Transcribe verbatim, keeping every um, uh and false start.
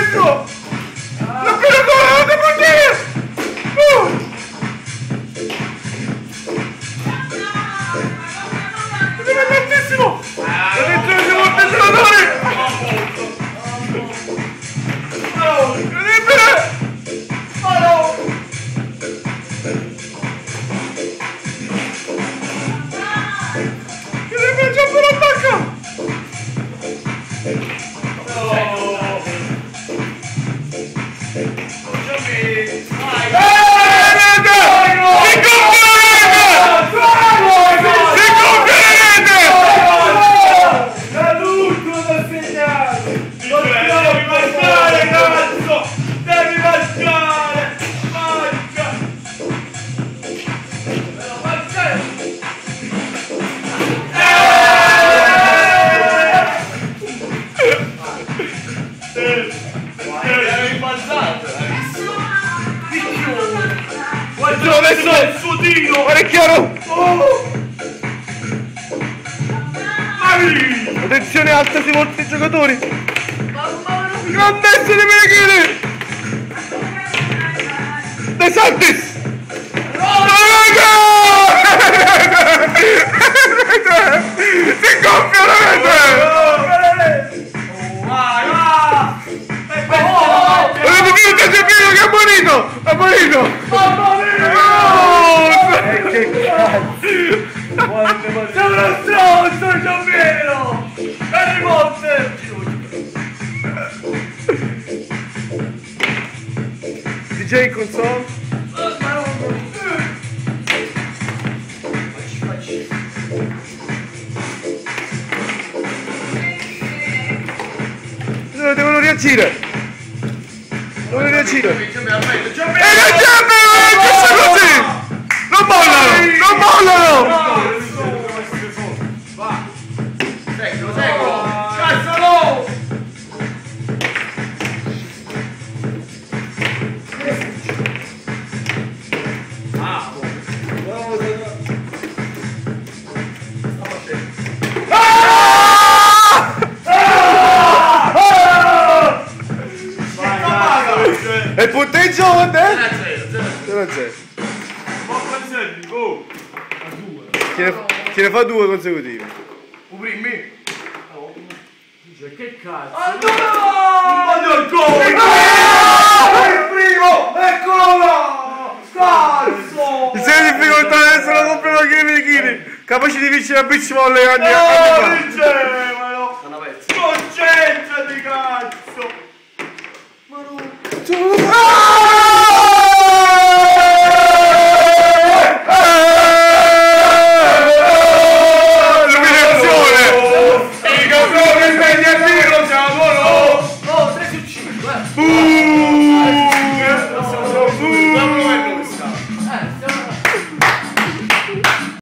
dentro! La prima gola, la devo dire! È tantissimo! La ventesimo volte il giocatore! Incredibile! Oh no! Incredibile, c'è ancora attacca! Adesso è il suo tiro! Guarda, è chiaro! Oh. Attenzione alta sui molti giocatori! Grandezza di Meneghini! De Santis! Si gonfia la rete! Vai, va! Volete dire che c'è Pino che è bonito! È bonito! Che cazzo! Sei uno stronzo, Giovino! Harry Potter! D J in console? Devono reagire! Devono reagire! E le gemme! Che sono così! Non mollano! Non mollano! Va! Seguilo, seguilo! Cazzalo! Ah! E il punteggio quanto è? zero a zero. Oh! Chi ne, chi ne fa due consecutivi? Un primi? Cioè, che cazzo? Ah, no! Non il gol! Il primo! Eccolo là! Cazzo! Il sei in difficoltà adesso la compra la Chini Chini! Capace di vincere a beach volley anni anni fa!